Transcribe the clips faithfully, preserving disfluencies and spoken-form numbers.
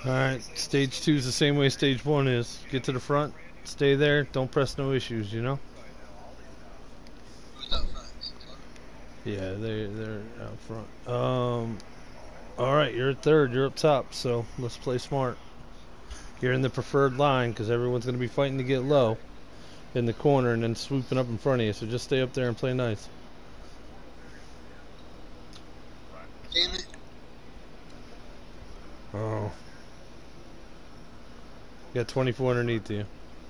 Alright, stage two is the same way stage one is. Get to the front, stay there, don't press no issues, you know? Who's up front? Yeah, they, they're out front. Um, Alright, you're at third, you're up top, so let's play smart. You're in the preferred line because everyone's going to be fighting to get low in the corner and then swooping up in front of you, so just stay up there and play nice. Damn it. Oh. You got twenty-four underneath you.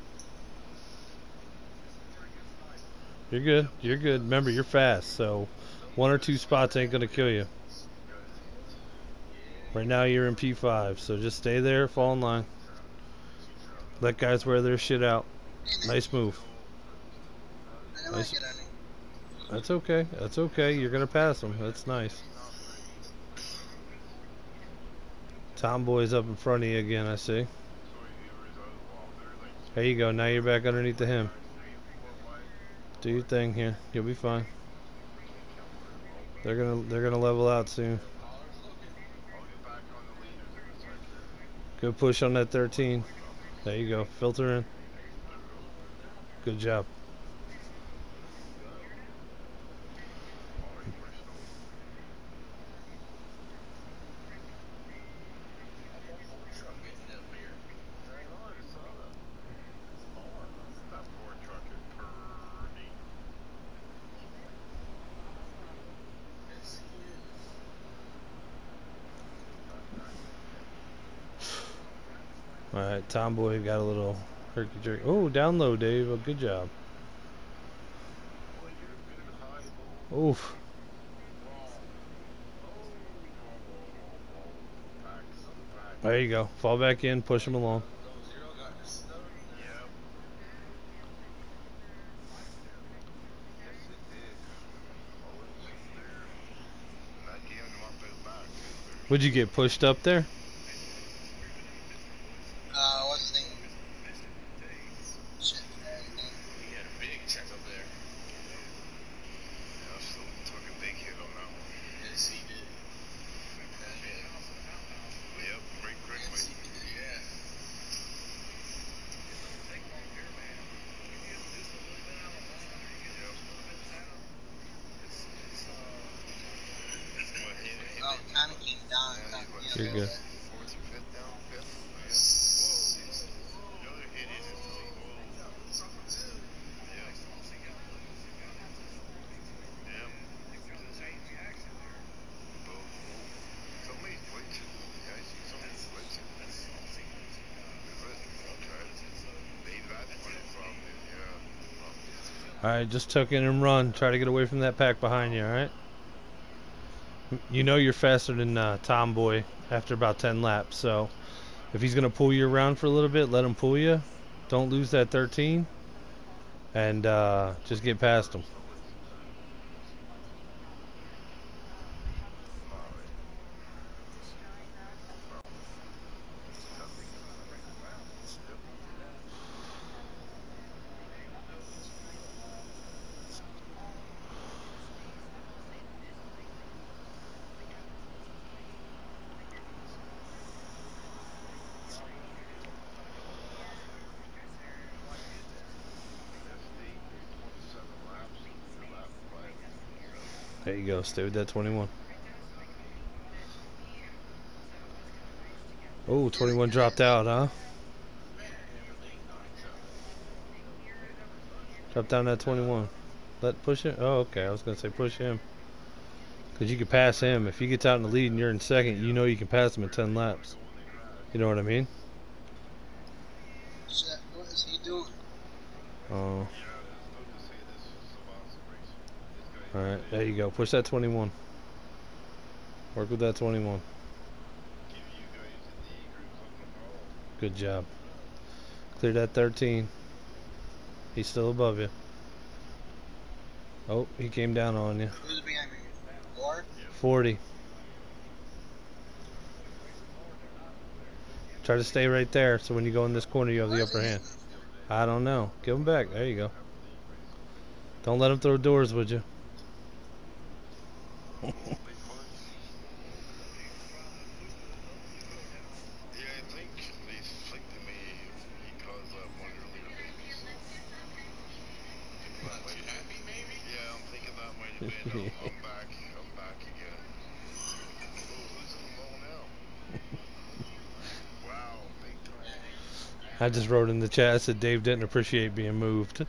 You're good. You're good. Remember, you're fast, so one or two spots ain't gonna kill you. Right now, you're in P five, so just stay there, fall in line. Let guys wear their shit out. Nice move. Nice. That's okay. That's okay. You're gonna pass them. That's nice. Tomboy's up in front of you again, I see. There you go. Now you're back underneath the him. Do your thing here. You'll be fine. They're gonna they're gonna level out soon. Good push on that thirteen. There you go. Filter in. Good job. Alright, Tomboy got a little herky jerk. Oh, down low, Dave. Oh, good job. Oof. There you go. Fall back in, push him along. Would you get pushed up there? Uh, what's the thing? Shit, everything. He had a big check up there. Yeah, I still took a big hit on that one. Yes, he did. Yep, break quickly. Yeah. Oh, kind of came down. You're good. Alright, just tuck in and run. Try to get away from that pack behind you, alright? You know you're faster than uh, Tomboy after about ten laps, so if he's going to pull you around for a little bit, let him pull you. Don't lose that thirteen, and uh, just get past him. There you go. Stay with that twenty-one. Oh, twenty-one dropped out, huh? Drop down that twenty-one. Let push it. Oh, okay. I was gonna say push him, because you can pass him. If he gets out in the lead and you're in second, you know you can pass him in ten laps. You know what I mean? Shit, what is he doing? Oh. Alright, there you go. Push that twenty-one. Work with that twenty-one. Good job. Clear that thirteen. He's still above you. Oh, he came down on you. Who's behind me? Four? forty. Try to stay right there so when you go in this corner you have the upper hand. I don't know. Give him back. There you go. Don't let him throw doors, would you? Yeah, I'm, I'm back. I'm back again. Oh, who's in the ball now? Wow, big time. I just wrote in the chat. I said Dave didn't appreciate being moved.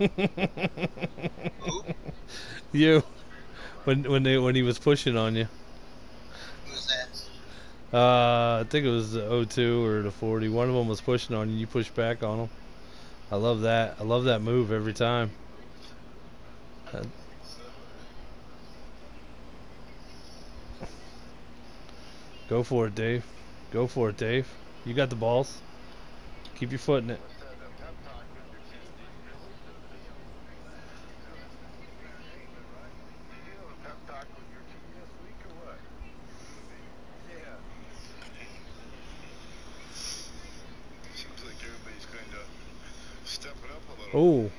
Who? You, when when they when he was pushing on you. Who was that? Uh, I think it was the oh two or the forty. One of them was pushing on you. You pushed back on them. I love that. I love that move every time. Uh, go for it, Dave. Go for it, Dave. You got the balls. Keep your foot in it. What's that? A pep talk with your team, did you really? Did you have a pep talk with your team this week or what? Yeah. Seems like everybody's kind of stepping up a little. Oh,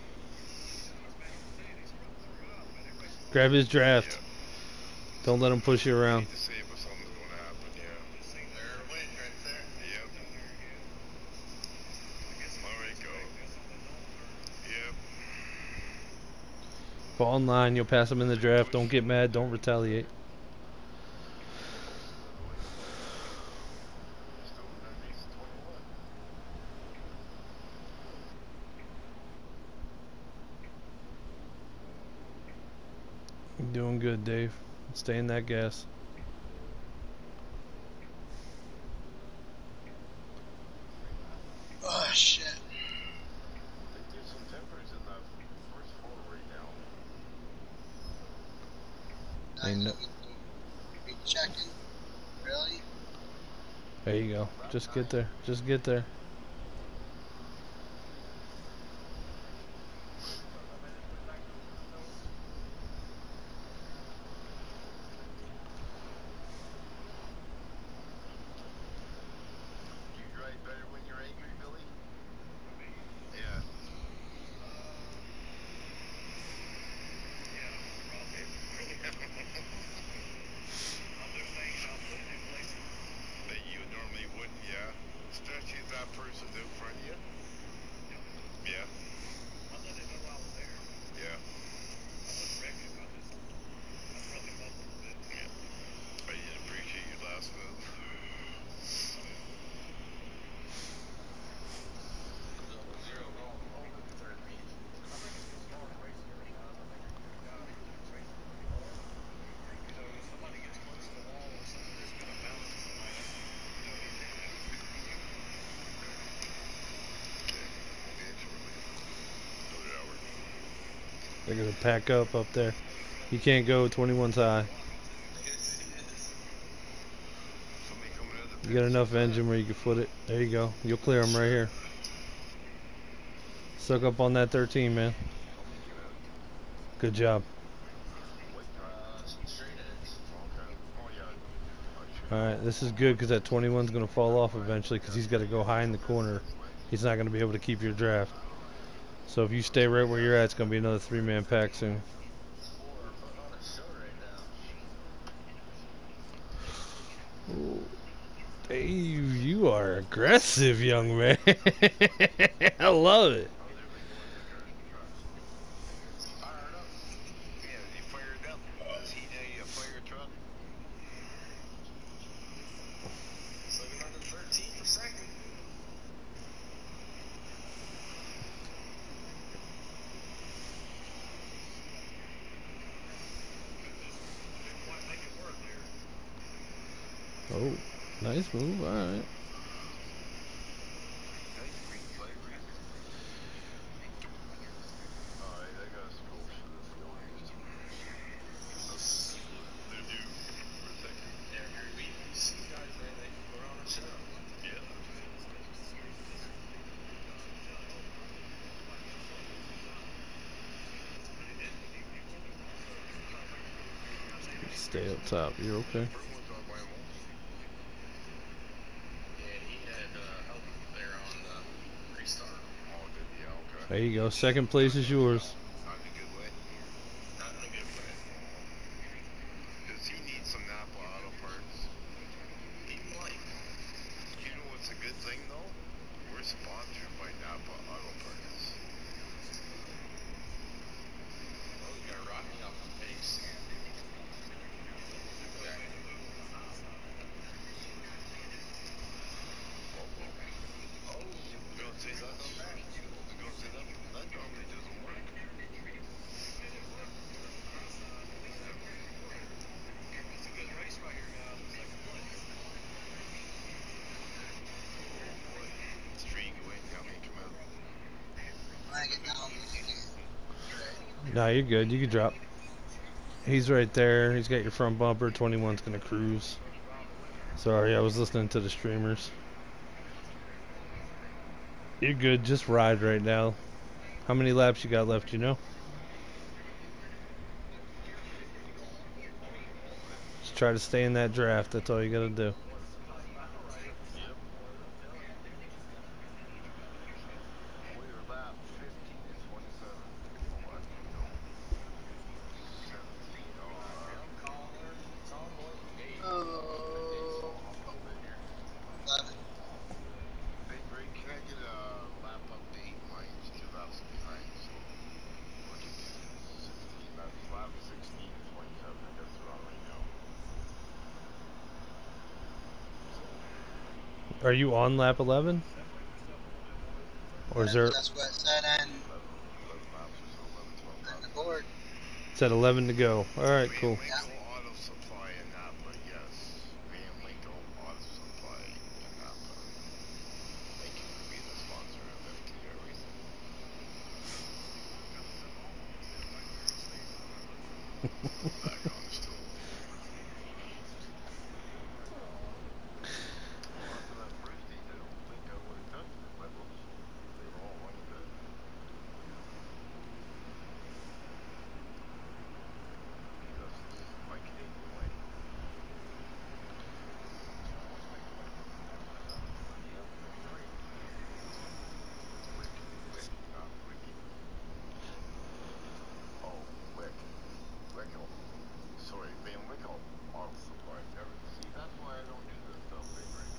grab his draft. Yeah. Don't let him push you around. Need to say, but something's going to happen. Yeah. There it went right there. Yep. All right, go. Yep. Fall in line. You'll pass him in the draft. Don't get mad. Don't retaliate. Still underneath twenty-one. You're doing good, Dave. Stay in that gas. Oh shit. They did some tempers in the first photo right now. Now Ain't you no- be checking. Really? There you go. Just get there. Just get there. You drive better when you're angry, Billy? Yeah. That you normally wouldn't, yeah. Especially if that person's in front of you. Yeah. Yeah. Yeah. I didn't appreciate your last move. They're gonna pack up up there. You can't go. twenty-one's high. Somebody coming out of the You got pits. enough engine where you can foot it. There you go. You'll clear them right here. Suck up on that thirteen, man. Somebody came out. Good job. White truck. Uh, some straight edge. Okay. Oh, yeah. I should- All right, this is good because that twenty-one's gonna fall off eventually because he's got to go high in the corner. He's not gonna be able to keep your draft. So if you stay right where you're at, it's gonna be another three-man pack soon. Four putting on a show right now. Ooh. Dave, you are aggressive, young man. I love it. How's everybody doing in the cars and trucks? Fired up. Yeah, is he fired up? Is he a fire truck? It's like another thirteen per second. Oh, nice move. All right. Nice green flag, green. Alright, I gotta scroll through this real easy. They're new for a second. Yeah, we see guys there, they put on a show. Yeah. Stay up top. You're okay. First one's on my own. Yeah, he had uh, help there on the restart. Oh, did he? Yeah, okay. There you go. Second place is yours. Not in a good way. Not in a good way. Because he needs some Napa auto parts. He might. You know what's a good thing though? We're sponsored by Napa Auto Parts. Oh, you got Rocky off the pace. No, you're good. You can drop. He's right there. He's got your front bumper. twenty-one's gonna cruise. Sorry, I was listening to the streamers. You're good. Just ride right now. How many laps you got left? You know. Just try to stay in that draft. That's all you gotta do. Yep. We're lap fifteen and twenty-seven. Oh, I can go. seventeen. Oh, uh, Oh, eleven. Big Rig, can I get a lap update? Mine's two laps behind, so look at sixteen. That's lap sixteen and twenty-seven. I guess they're on right now. Are you on lap eleven? Or is there? That's what it said on, eleven, eleven laps or so, eleven, twelve on laps. the board. It's at eleven to go. All right, cool. Van Winkle Auto Supply in Napa, yes. Van Winkle Auto Supply in Napa. Thank you for being the sponsor of F T R Racing. Back on the stool. Well, after that first heat, I don't think I would have touched the levels. They were all like that. That's my Canadian way. Yep, that's right. Wick, Wick, not Ricky. Oh, Wick. Wickle. Sorry, Van Wickle Auto Supply. Never, see, that's why I don't do this stuff, Big Rig.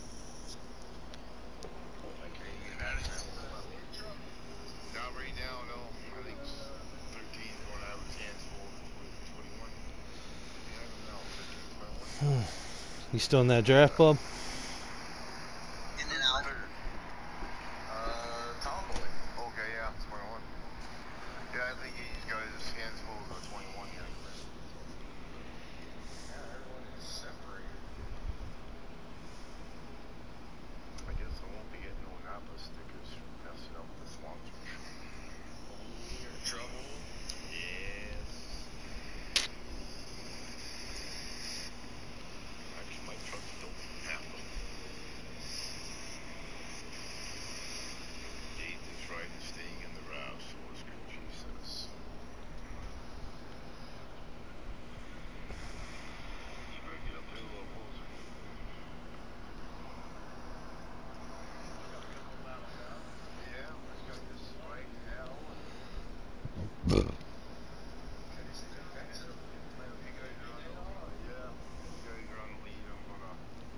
My Canadian accent won't let me. Not right now, no. I think thirteen going to have his hands full with twenty-one. Yeah, I don't know. thirteen, twenty-one. You still in that draft, Bob? In and out. Third. Uh, Tomboy. Okay, yeah, twenty-one. Yeah, I think he's got his hands full of the twenty-one here. Yeah, everyone is separated. I guess I won't be getting no Napa stickers from messing up the sponsors. You're in trouble. Yes. Actually, my truck's built from Napa. Dave is riding, staying in the route, so it's good, Jesus. You better get up there a little closer. Yeah, we're just gonna just right now. You guys are on, yeah, you guys are on the lead. I'm gonna.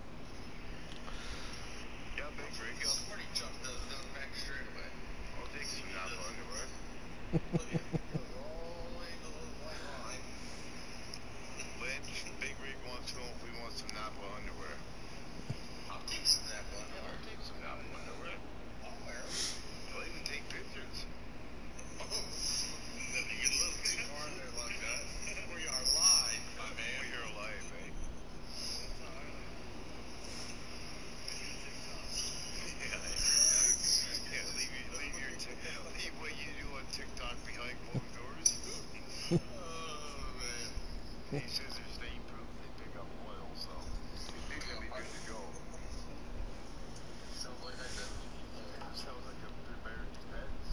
Yeah, Big Rig, I'll, Smarty Chuck does down the back straightaway. I'll take some Napa underwear. Goes all the way to the white line. Lynch, Big Rig wants to know if we want some Napa underwear. I'll take some of that one. Yeah, I'll take some Napa underwear. I'll wear 'em. I'll even take pictures. Oh, then you get a little too far in there like that. We are live, my man. We are alive, eh? Yeah, yeah, leave, your- leave your t- leave what you do on TikTok behind closed doors. Oh, man. He says they're stain proof, they pick up oil, so they're gonna be good to go. Sounds like I did. Sounds like a American Pets.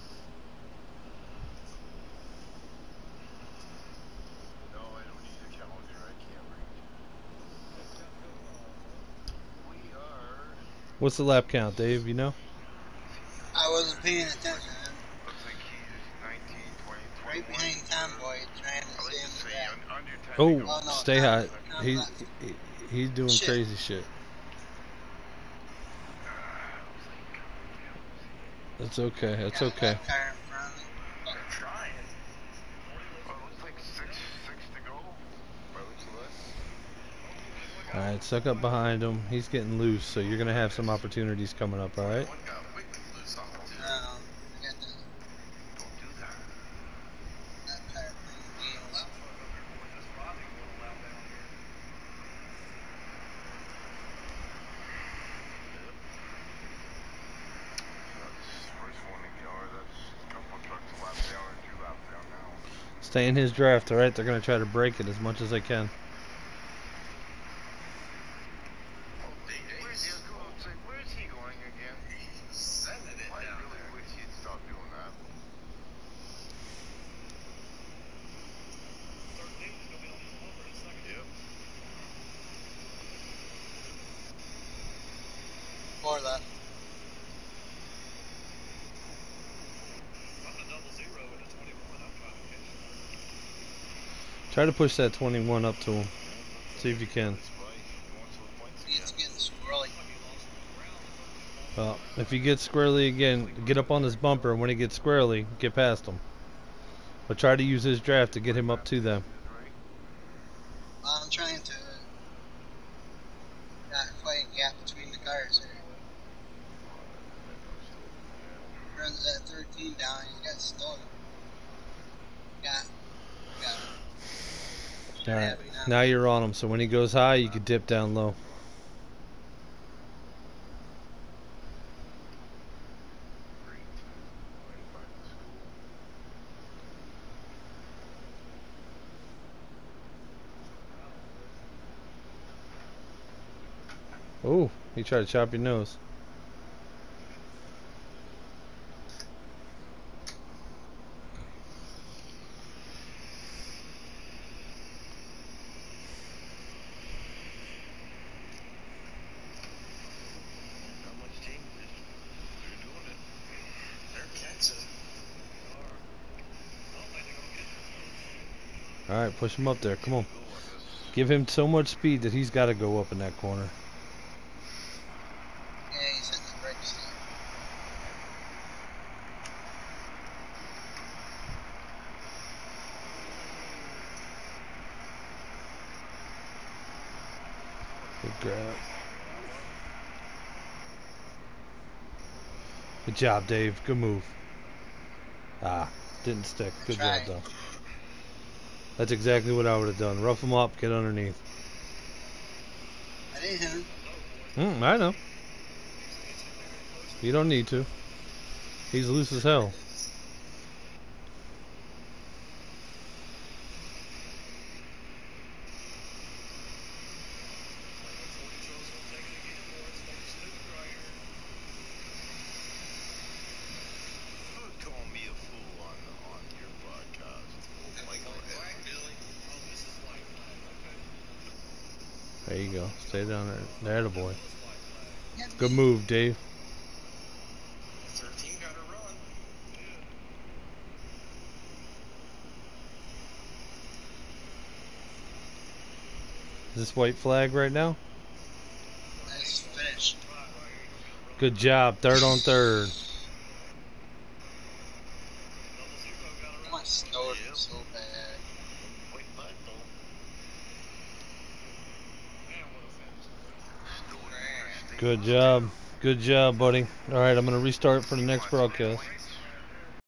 No, I don't need a calendar, I can't read. We are. What's the lap count, Dave? You know? I wasn't paying attention. Looks like he's nineteen, twenty, Right twenty-one. behind Tomboy, trying to I like stay to in the say back. un- under ten Oh, to go. Oh, no, stay no, hot. no, He, no. he he's doing Shit. crazy shit. That's okay. That's Got a okay. left tire in front of me. They're trying. Well, it looks like six, six to go. By looks of that. All right, suck up behind him. He's getting loose, so you're gonna have some opportunities coming up. All right. One got wicked loose on it, too. No, I got the Don't do that. left tire in front of me. Well, That's first one in the yard. That's a couple of Stay in his draft, alright? They're going to try to break it as much as they can. Oh, they, where's he going? Say, where's he going again? He's sending it I down really there. wish he'd stop doing that. Yep. Four left. Try to push that twenty-one up to him. See if you can. See, it's getting squirrely. Well, if he gets squarely again, get up on this bumper, and when he gets squarely, get past him. But try to use his draft to get him up to them. I'm trying to not quite gap between the cars there. Runs that thirteen down, he's got snow. Got, got him. Alright, now you're on him, so when he goes high, you can dip down low. Oh, he tried to chop your nose. Not much change. They're doing it. They're Kansas. Alright, push him up there. Come on. Give him so much speed that he's got to go up in that corner. Yeah, he's hitting the brakes now. Good grab. Good job, Dave. Good move. Ah, didn't stick. Good job, though. That's exactly what I would have done. Rough him up, get underneath. I didn't hit him. Mm, I know. You don't need to. He's loose as hell. Who's calling me a fool on on your podcast? Michael, There you go. Stay down there. There, the boy. Good move, Dave. thirteen got to run. Is this white flag right now? Nice finish. Good job. Third on third. I want snowed so bad. Wait, but though. Good job. Good job, buddy. Alright, I'm going to restart for the next broadcast.